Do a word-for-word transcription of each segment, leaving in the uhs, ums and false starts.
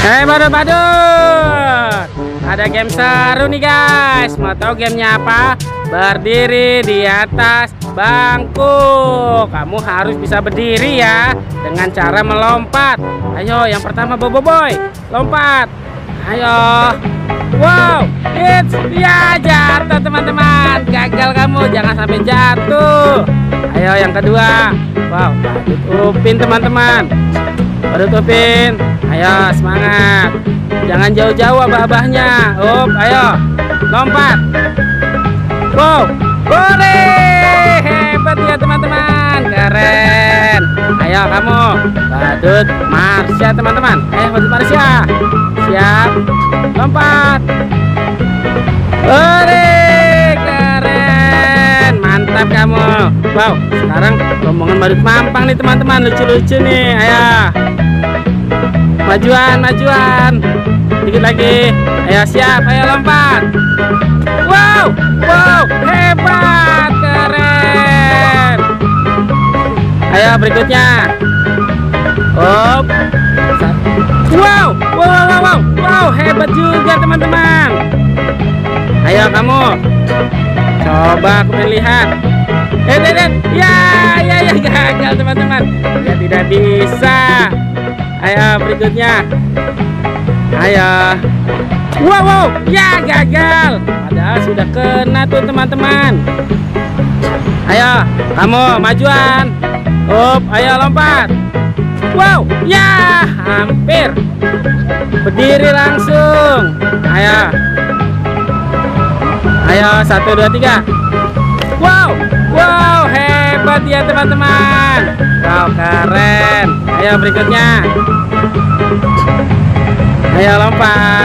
Hei badut-badut, ada game seru nih guys. Mau tahu gamenya apa? Berdiri di atas bangku. Kamu harus bisa berdiri ya, dengan cara melompat. Ayo, yang pertama Bobo Boy, lompat. Ayo. Wow, it's ya jatuh teman-teman. Gagal kamu, jangan sampai jatuh. Ayo yang kedua. Wow, badut Upin teman-teman. Badut Upin, ayo semangat. Jangan jauh-jauh abah-abahnya. Up, ayo lompat. Wow, boleh. Hebat ya teman-teman, keren. Ayo kamu badut Marsha teman-teman. Eh badut Marsha, siap, lompat. Boleh, keren, mantap kamu. Wow, sekarang rombongan badut Mampang nih teman-teman, lucu-lucu nih. Ayo majuan, majuan, dikit lagi. Ayo siap, ayo lompat. Wow, wow, hebat, keren. Ayo berikutnya. Hop. Wow, wow, wow, wow, wow, hebat juga teman-teman. Ayo kamu, coba aku lihat. Eh, eh, eh, ya, ya, ya, gagal teman-teman. Ya tidak bisa. Ayo berikutnya. Ayo. Wow, wow, ya gagal. Padahal sudah kena tuh teman-teman. Ayo, kamu majuan. Up, ayo lompat. Wow, ya hampir. Berdiri langsung. Ayo. Ayo, satu, dua, tiga. Wow, wow, hebat ya teman-teman. Wow, keren. Ayo berikutnya. Ayo lompat.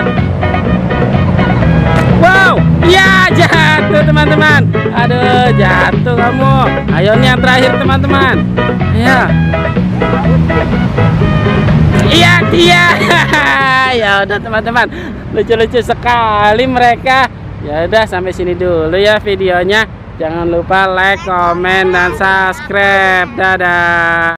Wow, ya jatuh teman-teman. Aduh, jatuh kamu. Ayo nih yang terakhir teman-teman. Ayo. Iya, iya. Ya udah teman-teman, lucu-lucu sekali mereka. Ya udah sampai sini dulu ya videonya. Jangan lupa like, komen, dan subscribe. Dadah.